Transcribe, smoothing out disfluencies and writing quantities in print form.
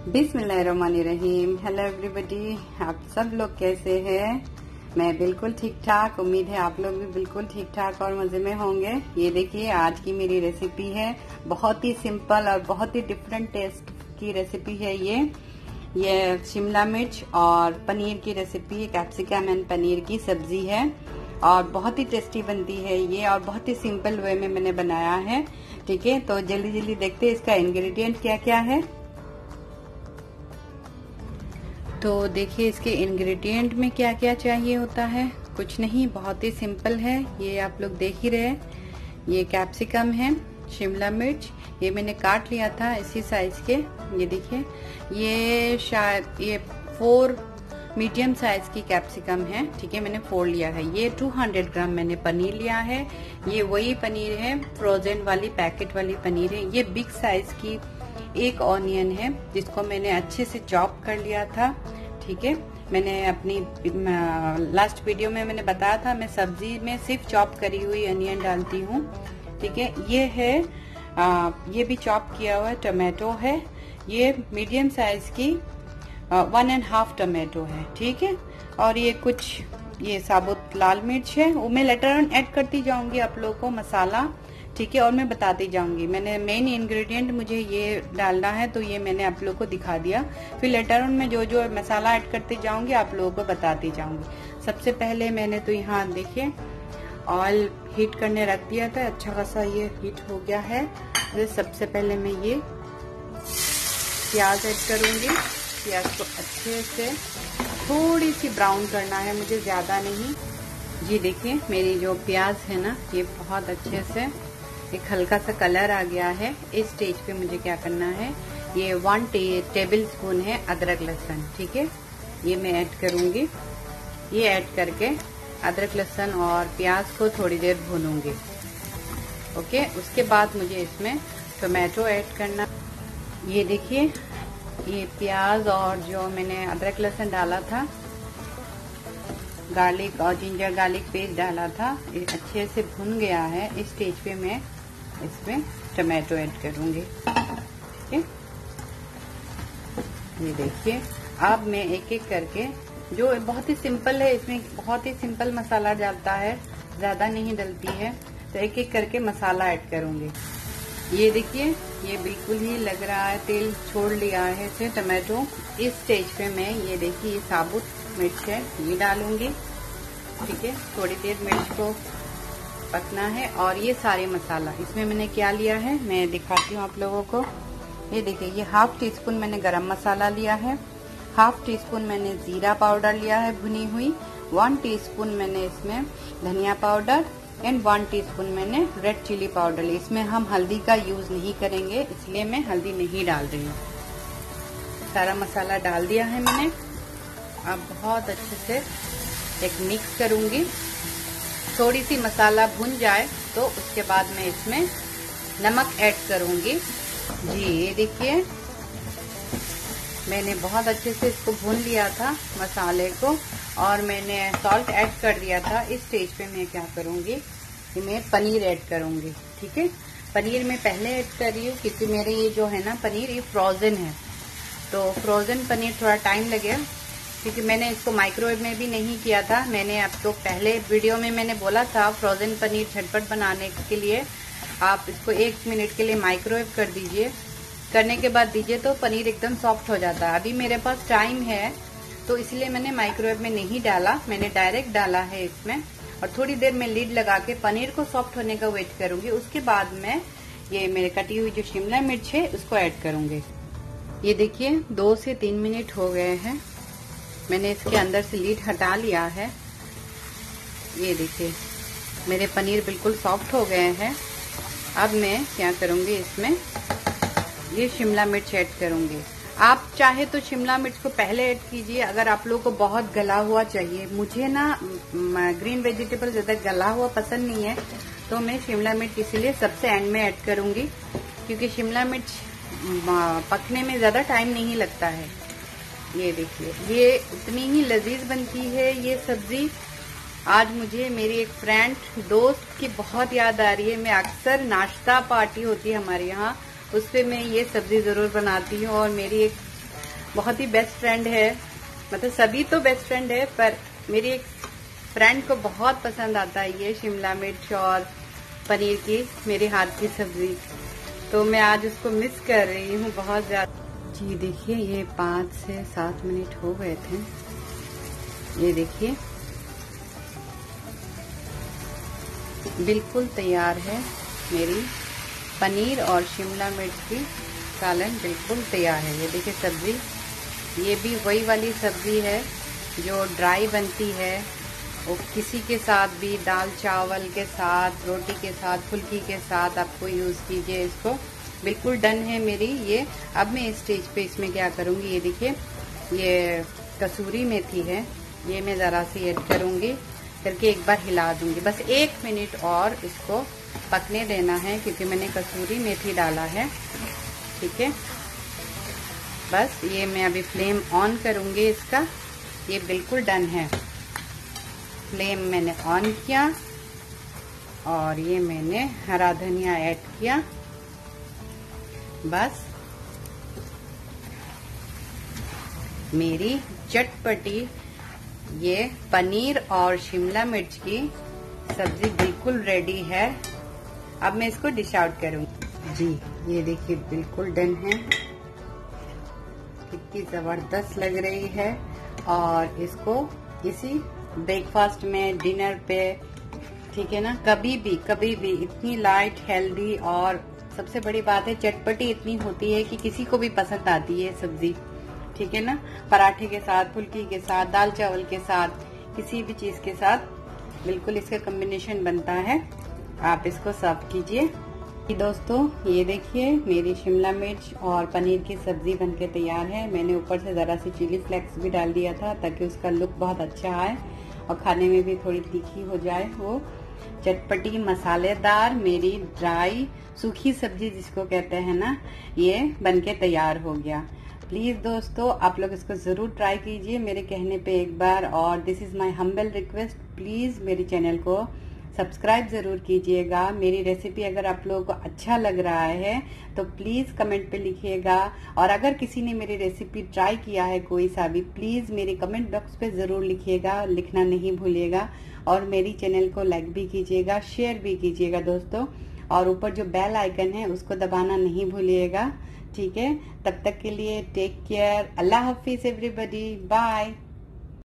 बिस्मिल्लाहिर्रहमानिर्रहीम। Hello everybody, आप सब लोग कैसे हैं? मैं बिल्कुल ठीक ठाक। उम्मीद है आप लोग भी बिल्कुल ठीक ठाक और मजे में होंगे। ये देखिए आज की मेरी रेसिपी है, बहुत ही सिंपल और बहुत ही डिफरेंट टेस्ट की रेसिपी है। ये शिमला मिर्च और पनीर की रेसिपी है। कैप्सिकम एंड पनीर की सब्जी है और बहुत ही टेस्टी बनती है ये, और बहुत ही सिंपल वे में मैंने बनाया है। ठीक है, तो जल्दी जल्दी देखते हैं इसका इंग्रेडिएंट क्या क्या है। तो देखिए इसके इंग्रेडिएंट में क्या क्या चाहिए होता है। कुछ नहीं, बहुत ही सिंपल है। ये आप लोग देख ही रहे हैं। ये कैप्सिकम है, शिमला मिर्च ये मैंने काट लिया था इसी साइज के। ये देखिए, ये शायद ये 4 मीडियम साइज की कैप्सिकम है। ठीक है, मैंने 4 लिया है। ये 200 ग्राम मैंने पनीर लिया है। ये वही पनीर है, फ्रोजन वाली पैकेट वाली पनीर है। ये बिग साइज की एक ऑनियन है जिसको मैंने अच्छे से चॉप कर लिया था। ठीक है, मैंने अपनी लास्ट वीडियो में मैंने बताया था मैं सब्जी में सिर्फ चॉप करी हुई अनियन डालती हूँ। ठीक है, ये है ये भी चॉप किया हुआ टमाटो है। ये मीडियम साइज की 1.5 टमाटो है। ठीक है, और ये कुछ ये साबुत लाल मिर्च है। वो मैं लेटर ऑन ऐड करती जाऊंगी आप लोगों को मसाला। ठीक है, और मैं बताती जाऊंगी। मैंने मेन इंग्रेडिएंट मुझे ये डालना है तो ये मैंने आप लोगों को दिखा दिया। फिर लेटर ऑन में जो जो मसाला ऐड करते जाऊंगी आप लोगों को बताती जाऊंगी। सबसे पहले मैंने तो यहाँ देखिए ऑयल हीट करने रख दिया था। अच्छा खासा ये हीट हो गया है। तो सबसे पहले मैं ये प्याज ऐड करूंगी। प्याज को अच्छे से थोड़ी सी ब्राउन करना है मुझे, ज्यादा नहीं। जी देखिए मेरी जो प्याज है ना, ये बहुत अच्छे से एक हल्का सा कलर आ गया है। इस स्टेज पे मुझे क्या करना है, ये 1 टेबल स्पून है अदरक लहसुन। ठीक है, ये मैं ऐड करूंगी। ये ऐड करके अदरक लहसुन और प्याज को थोड़ी देर भूनूंगी। ओके, उसके बाद मुझे इसमें टोमेटो ऐड करना। ये देखिए ये प्याज और जो मैंने अदरक लहसुन डाला था, गार्लिक और जिंजर गार्लिक पेस्ट डाला था, ये अच्छे से भुन गया है। इस स्टेज पे मैं इसमें टमाटो ऐड करूंगी। ठीक है, ये देखिए अब मैं एक एक करके, जो बहुत ही सिंपल है, इसमें बहुत ही सिंपल मसाला डालता है, ज्यादा नहीं डलती है। तो एक एक करके मसाला ऐड करूंगी। ये देखिए ये बिल्कुल ही लग रहा है तेल छोड़ लिया है इसे टमाटो। इस स्टेज पे मैं ये देखिए ये साबुत मिर्च है ये डालूंगी। ठीक है, थोड़ी देर मिर्च को पकना है। और ये सारे मसाला इसमें मैंने क्या लिया है मैं दिखाती हूँ आप लोगों को। ये देखिए ये 1/2 टीस्पून मैंने गरम मसाला लिया है, 1/2 टीस्पून मैंने जीरा पाउडर लिया है भुनी हुई, 1 टीस्पून मैंने इसमें धनिया पाउडर एंड 1 टीस्पून मैंने रेड चिली पाउडर ली। इसमें हम हल्दी का यूज नहीं करेंगे, इसलिए मैं हल्दी नहीं डाल रही हूँ। सारा मसाला डाल दिया है मैंने। अब बहुत अच्छे से एक मिक्स करूंगी। थोड़ी सी मसाला भुन जाए तो उसके बाद मैं इसमें नमक ऐड करूंगी। जी ये देखिए मैंने बहुत अच्छे से इसको भून लिया था मसाले को, और मैंने सॉल्ट ऐड कर दिया था। इस स्टेज पे मैं क्या करूंगी, मैं पनीर ऐड करूंगी। ठीक है, पनीर मैं पहले ऐड कर रही हूँ क्योंकि मेरे ये जो है ना पनीर ये फ्रोजन है, तो फ्रोजन पनीर थोड़ा टाइम लगेगा क्योंकि मैंने इसको माइक्रोवेव में भी नहीं किया था। मैंने आपको पहले वीडियो में मैंने बोला था फ्रोजन पनीर झटपट बनाने के लिए आप इसको 1 मिनट के लिए माइक्रोवेव कर दीजिए। करने के बाद दीजिए तो पनीर एकदम सॉफ्ट हो जाता है। अभी मेरे पास टाइम है तो इसलिए मैंने माइक्रोवेव में नहीं डाला, मैंने डायरेक्ट डाला है इसमें। और थोड़ी देर में लीड लगा के पनीर को सॉफ्ट होने का वेट करूंगी। उसके बाद में ये मेरे कटी हुई जो शिमला मिर्च है उसको ऐड करूंगी। ये देखिए 2 से 3 मिनट हो गए हैं, मैंने इसके अंदर से लीड हटा लिया है। ये देखिए मेरे पनीर बिल्कुल सॉफ्ट हो गए हैं। अब मैं क्या करूंगी, इसमें ये शिमला मिर्च ऐड करूंगी। आप चाहे तो शिमला मिर्च को पहले ऐड कीजिए अगर आप लोगों को बहुत गला हुआ चाहिए। मुझे ना ग्रीन वेजिटेबल ज्यादा गला हुआ पसंद नहीं है, तो मैं शिमला मिर्च इसीलिए सबसे एंड में ऐड करूंगी क्योंकि शिमला मिर्च पकने में ज्यादा टाइम नहीं लगता है। ये देखिए ये उतनी ही लजीज बनती है ये सब्जी। आज मुझे मेरी एक फ्रेंड दोस्त की बहुत याद आ रही है। मैं अक्सर नाश्ता पार्टी होती है हमारे यहाँ, उस पे मैं ये सब्जी जरूर बनाती हूँ। और मेरी एक बहुत ही बेस्ट फ्रेंड है, मतलब सभी तो बेस्ट फ्रेंड है, पर मेरी एक फ्रेंड को बहुत पसंद आता है ये शिमला मिर्च और पनीर की मेरे हाथ की सब्जी। तो मैं आज उसको मिस कर रही हूँ बहुत ज्यादा। जी देखिए, ये 5 से 7 मिनट हो गए थे। ये देखिए बिल्कुल तैयार है मेरी पनीर और शिमला मिर्च की सालन, बिल्कुल तैयार है। ये देखिए सब्जी, ये भी वही वाली सब्जी है जो ड्राई बनती है, वो किसी के साथ भी, दाल चावल के साथ, रोटी के साथ, फुल्की के साथ आपको यूज कीजिए इसको। बिल्कुल डन है मेरी ये। अब मैं इस स्टेज पे इसमें क्या करूंगी, ये देखिए ये कसूरी मेथी है, ये मैं जरा सी ऐड करूंगी, करके एक बार हिला दूंगी। बस 1 मिनट और इसको पकने देना है क्योंकि मैंने कसूरी मेथी डाला है। ठीक है, बस ये मैं अभी फ्लेम ऑन करूंगी इसका। ये बिल्कुल डन है। फ्लेम मैंने ऑन किया और ये मैंने हरा धनिया ऐड किया। बस मेरी चटपटी ये पनीर और शिमला मिर्च की सब्जी बिल्कुल रेडी है। अब मैं इसको डिश आउट करूंगी। जी ये देखिए बिल्कुल डन है, कितनी जबरदस्त लग रही है। और इसको इसी ब्रेकफास्ट में, डिनर पे, ठीक है ना, कभी भी इतनी लाइट, हेल्दी और सबसे बड़ी बात है चटपटी इतनी होती है कि किसी को भी पसंद आती है सब्जी। ठीक है ना, पराठे के साथ, फुल्की के साथ, दाल चावल के साथ, किसी भी चीज के साथ बिल्कुल इसका कॉम्बिनेशन बनता है। आप इसको सर्व कीजिए। दोस्तों ये देखिए मेरी शिमला मिर्च और पनीर की सब्जी बनके तैयार है। मैंने ऊपर से जरा सी चिली फ्लेक्स भी डाल दिया था ताकि उसका लुक बहुत अच्छा आए और खाने में भी थोड़ी तीखी हो जाए। वो चटपटी मसालेदार मेरी ड्राई सूखी सब्जी जिसको कहते हैं ना, ये बनके तैयार हो गया। प्लीज दोस्तों आप लोग इसको जरूर ट्राई कीजिए मेरे कहने पे एक बार। और this is my humble request, please मेरे चैनल को सब्सक्राइब जरूर कीजिएगा। मेरी रेसिपी अगर आप लोगों को अच्छा लग रहा है तो प्लीज कमेंट पे लिखिएगा। और अगर किसी ने मेरी रेसिपी ट्राई किया है कोई सा भी, प्लीज मेरे कमेंट बॉक्स पे जरूर लिखिएगा, लिखना नहीं भूलिएगा। और मेरी चैनल को लाइक भी कीजिएगा, शेयर भी कीजिएगा दोस्तों। और ऊपर जो बेल आइकन है उसको दबाना नहीं भूलिएगा। ठीक है, तब तक के लिए टेक केयर। अल्लाह हाफिज एवरीबॉडी, बाय।